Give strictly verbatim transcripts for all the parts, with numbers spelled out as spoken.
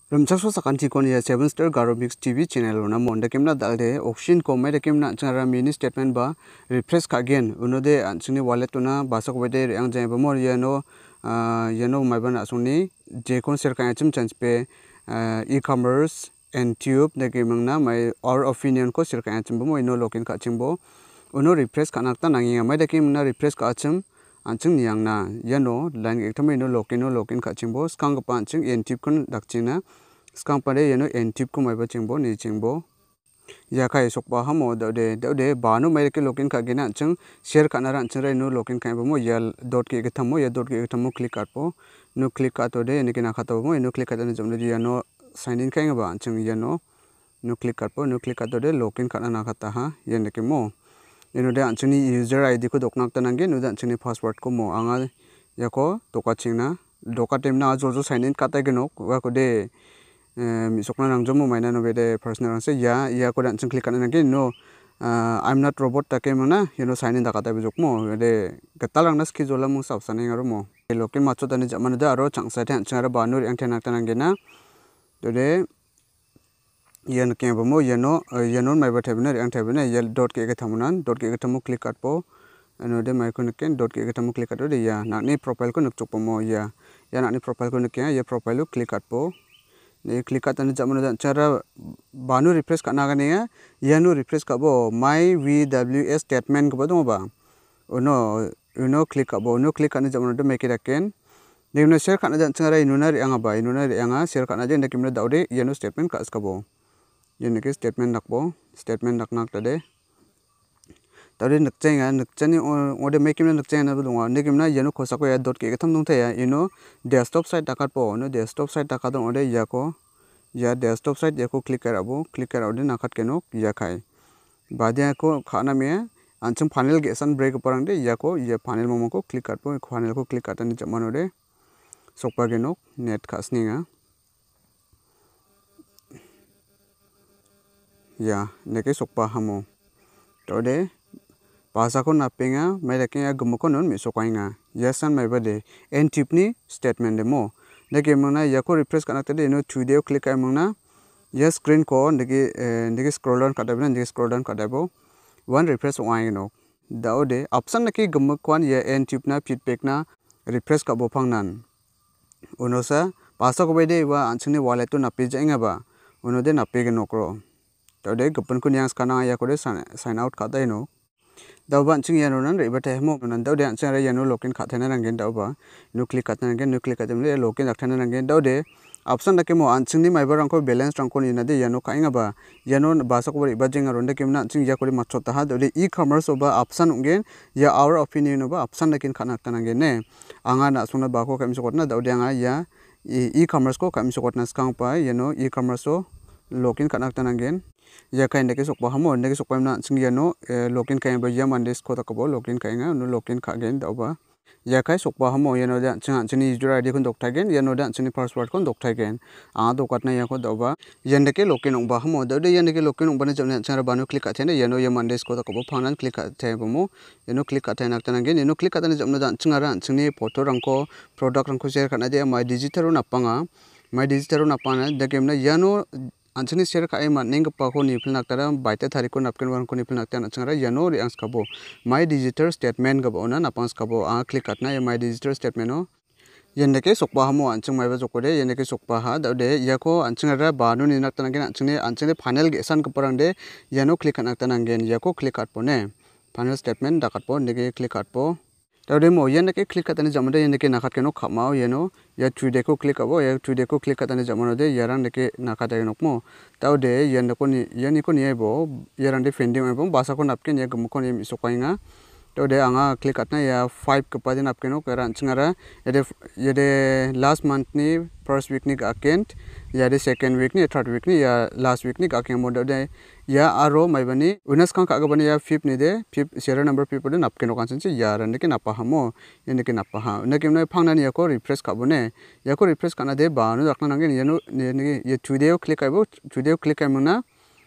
Rumchakso sakanti kon ya seven star Garobix T V channel una monda kimna dalde Oxiinc ko Maidake kimna chara mini statement ba refresh kagen unode anchini wallet una basok wede ang jai ba mor yano yano maiban asuni je kon share kan achim chance pe e-commerce and tube de kimna my our opinion ko share kan achim ba mo ino login ka chimbo uno refresh kanakta nangi Maidake kimna refresh ka achim anching niang na yano line ekthame no login no login ka chimbo skang pa anching en tip kun dakchina skang pa de yano en tip ko mai ba chingbo ni chingbo ya kai sokpa hamo de de de ba no mai ke login ka gina anching share kana ran ching rai no login kai ba mo yal dot ke ke thamo ya dot ke thamo click at po no click at to de ni kina khato mo no click at ne jom de yano sign in kai ba anching yano no click at po no click at to de login kana na khata ha yen ke mo ino de anchini user I D ko doknak tanange no de anchini password ko mo anga yako doka chingna doka temna jo jo sign in kata geno wa ko de mi sokna nang jomo maina no bede personal se ya ya ko dan ching click kana nge no I'm not robot ta ke mana you know sign in da kata be jokmo de gatalang nas ki jola mu sab sane ngaro mo lokin macho tani jamana da aro changsa tan chara banur yang tenak tanange na to de yan ke bomo yano yanon mai bathe bena yang thebena yel dot ke ke thamunan dot ke ke thamu click at po ano de mai kun ken dot ke ke thamu click at de ya na ni profile ko nuk chok pomo ya ya na ni profile ko nuk ya ya profile click at po ne click at an jamana dan chara banu refresh kana ga ne ya yano refresh ka bo my vws statement ko badong ba ono uno click abo uno click an jamana de make it again de no share kana dan chara inuna ri anga ba inuna ri anga share kana je ne kimna daude yano statement ka skabo ini ke statement nakbo statement nak nak tade tade nakchenga nakchani ode mekimna nakchenga na dunga nekimna yano khosako ya dot ke tham dong thaya ino desktop site takat po no desktop site takat dong ode yako ya desktop site yako click karabo click karode nakat keno ya khai badia ko khana me anchum panel ge san break parang de yako ya panel momo ko click karpo panel ko click katani jamanode sokpa genok net khasninga ya neke sokpa hamo tode pasa ko napenga Maidake ya gumko non mi sokainga yasan mai bade en tipni statement demo neke mangna yako refresh kana tade no video click ai mangna ya screen ko neke neke scroll down kada bena neke scroll down kada bo one refresh wai no daode option neke gumkwan ya en tipna feedback na refresh ka bo phangnan unosa pasa ko bede wa anchni wallet to napi jainga ba unode napi ge nokro tode gupun kun yang skana ya kode sign out kata ino dawba ching yano nan re bate mo nan dawde anchang re yano login khathana nangen dawba no click khatana nangen no click khatam le login rakhana nangen dawde option dake mo anching ni maibar rangko balance rangko ni nade yano kainga ba yano basa ko ba jenga ronde kimna anching ya kode machota ha dawde e-commerce oba option ungen ya our opinion oba option dakin khana tanangen ne anga na suna ba ko kam sokotna dawde anga ya e-commerce ko kam sokotna skang pa yano e-commerce o login khana tanangen ya kai ndeke sokpa hamo ndeke sokpa na singi no login kai ba yam andes ko takabo login kai nga no login kha gen dawa ya kai sokpa hamo yano da chang chini user I D kon dok thagen yano da chini password kon dok thagen a dokat na ya ko dawa yandeke login ong ba hamo da de yandeke login ong ba na jamna chara banu click ka thene yano yam andes ko takabo phanan click ka the bomo yano click ka thena tan gen yano click ka tan jamna da chingara chini photo rangko product rangko share kana de my digital na panga my digital na pana de gemna yano anchini share ka ai man neng pa ko ni phil naktara baita thari ko napken wan ko ni phil nakta na changra yano ri ang skabo my digital statement gabo na napang skabo a click katna ya my digital statement no yendeke sokpa hamo anching maiba jokode yendeke sokpa ha daude yako anchingra banu ni nakta nangen anchine anchine panel ge san kaparang de yano click nakta nangen yako click at pone panel statement dakat po nege click at po daude mo yendeke click katani jamade yendeke nakat keno khamao yeno ya tude ko click abo ya tude ko click katani jamano de yarang deke nakata nokmo daude yendeko ni yani ko ni ebo yarang de pending ebo basa ko napken ya gumko ni sokainga daude anga click katna ya five kapadi napken no karan chingara yede yede last month ni first week ni account ya de second week ni third week ni ya last week ni account mo daude ya aro maibani unas kan ka gabani ya fifth ni de fifth serial number fifth de napken no kanchen chi ya ran de ke napa hamo yene ke napa ha nekim na phangna ni ko refresh kabone yako refresh kana de ba no rakna nangen yeno ne ye video click aibo video click aimna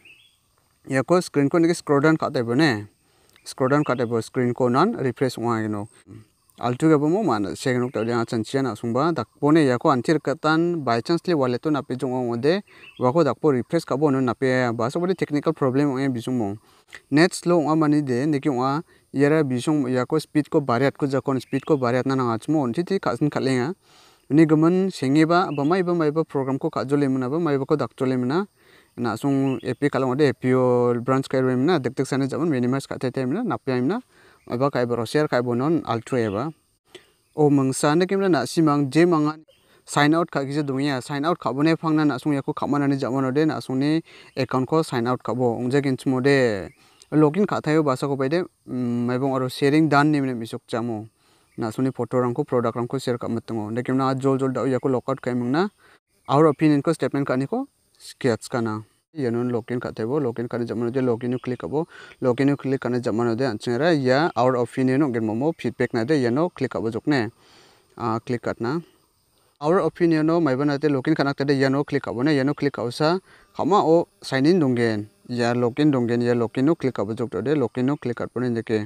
yako screen ko ne scroll down ka debo ne scroll down ka debo screen ko nan refresh wa you know altu ga bomo man second nok tawde chanchian asungba dakpone yako antir katan by chance le wallet to nape jong ode wako dakpo refresh ka bono nape ba so technical problem ong bisungmo net slow ong mani de niki ong yara bisung yako speed ko bariat ko jakon speed ko bariat na nanga chmo titi kasin khalenga ni gaman sengeba ba mai ba mai ba program ko kajole mena ba mai ba ko dakjole mena na sung epi kalong ode epio branch kai remna dektek sane jaman minimize ka tai tai mena napya mena aba kai bro share kai bonon altu eba o mangsa ne kimla na simang je manga sign out ka gije dunya sign out khabone phangna na sung yako khamana ni jamano de na sungni account ko sign out khabo ongja ginchmo de login ka thayo basa ko baide maibong aro sharing dan ni mena misok chamo na suni photo rangko product rangko share kamatngo de kimna jol jol da yako lockout kai mangna our opinion ko statement ka ni ko sketch kana yanon login ka tebo login ka jamano de login click abo login click kana jamano de anchera ya our opinion no germomo feedback na de yano click abo jokne a click katna our opinion no maibana de login kana de yano click abo ne yano click ausa khama o sign in dongen ya login dongen ya login no click abo jok de login no click at pone jeke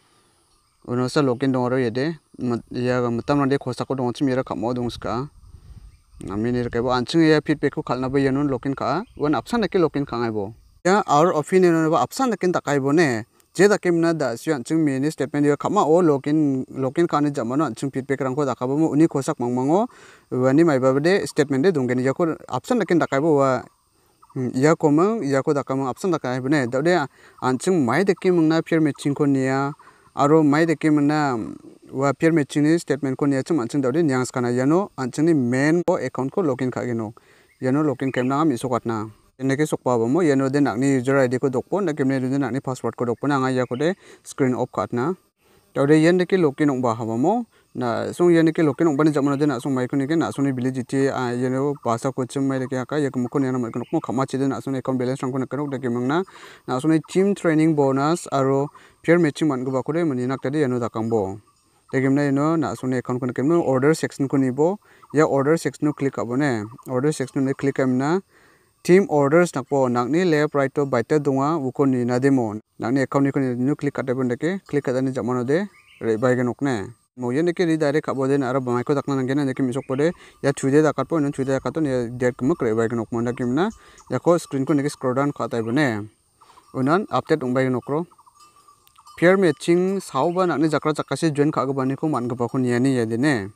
unosa login dongro yede ya matam de khosa ko dong chimira khamo dongska amini ke bo anching ya feedback ko khalna ba yanon login ka wan option ke login khangai bo ya our opinion no ba option ke takai bo ne je da kemna da si anching mini statement ya khama o login login ka ne jamano anching feedback rang ko dakabo mo uni khosak mangmango wani mai ba de statement de donggen ya ko option ke takai bo wa ya ko mang ya ko dakamo option takai bo ne da de anching mai de kemna fear matching ko niya aro mai de kemna wa peer matching ni statement ko niya chum anching dawde nyang skana yano anching ni main ko account ko login ka geno yano login kemna mi sokatna eneke sokpa ba mo yano de nakni user id ko dokpo na kemne de nakni password ko dokpo na anga ya ko de screen off katna dawde yen de ke login ong ba ha ba mo na sung yen de ke login ong ba ni jamana de na sung mai ko ni ke na sung ni validity a yano basa ko chum mai de ke ka yak mo ko ne na mai ko mo khama chi de na sung account balance rang ko na ko de ke mangna na sung ni team training bonus aro peer matching man go ba ko de mani nak de yano dakangbo tegimna ino na suni account ko kemno order section ko nibo ya order section no click abone order section no click amna team orders nakpo nakni left right to baita dunga uko ni na demo nakni account ni ko ni click katebon deke click kadani jamano de rebai ge nokne mo yene ke redirect abode na aro bamai ko dakna ngena ne ke misok pode ya thude dakat po non thude dakat ne date ko rebai ge nokmo nda kimna ya ko screen ko ne scroll down khatai bone unan update ungbai ge nokro peer matching sauba nakni jakra jakase join khagabani ko mangaba ko niani yadine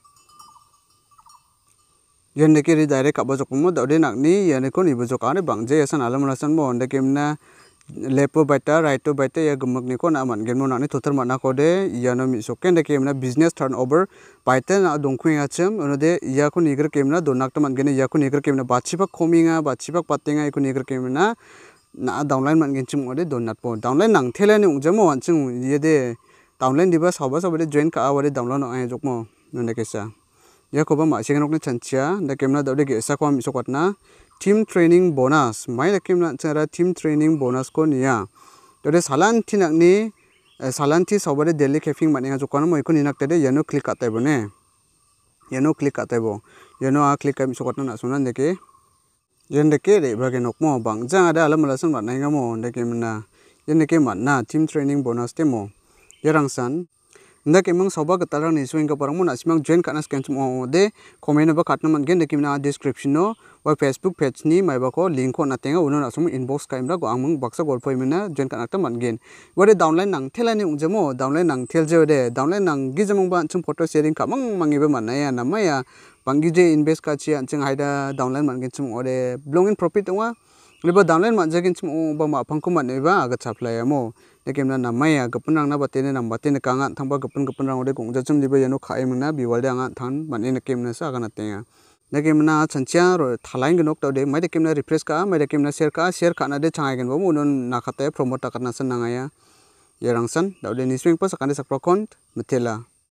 yenne ke redirect aba jokmo dawde nakni yane ko nibo jokane bangje yasan alamrasan mo onde kemna lepo baita right to baita ya gumuk ni ko na man genmo nakni totar mana ko de yano mi soken de kemna business turnover baita na dongkhung acham onode ya ko niger kemna donak to man gene ya ko niger kemna bachiba khominga bachiba patenga ko niger kemna na downline man genchim ode donat po downline nang thelani ungjamo anchung yede downline diba sawba sawba de join ka awade download no ai jokmo none kesa yakoba ma senok ne chanchia da kemna dawde ge sa ko mi sokatna team training bonus mai da kemna chara team training bonus ko niya dawde salan tinakni salan ti sawba de daily caffeine maninga jokana moi ko ninak tede yano click atai bone yano click atai bo yano a click mi sokatna na sunan deke yende ke re bage nokmo bangja ada alamalasan manai ngamo nda kemna yende ke manna team training bonus temo yarangsan nda kemang soba gatarang ni swing ka parang mo na simang join kana scan mo de comment ba katna man gen de kimna description no wa facebook page ni mai ba ko link ko na tenga uno na sum inbox ka imra go amung baksa gol poi mena join kana ta man gen wade downline nang thelani ungjamo downline nang thel je de downline nang gijamong ba chung photo sharing ka mang mangi ba manaya na maya bangi je invest ka chi anching haida downline man gen chung ode belong in profit wa leba downline man jagin chung ba ma phangko man ba aga chaplaya mo dekemna namaya gapun rangna batene nam batene kanga thangba gapun gapun rang ode gongja chum diba yano khai mangna biwalde anga thang mane nekemna sa aga natenga dekemna chanchia ro thalaing gnok tawde mai dekemna refresh ka mai dekemna share ka share kana de changai gen bo unon nakate promote takatna san nangaya yarangsan tawde ni swing pa sakane sakprakon methela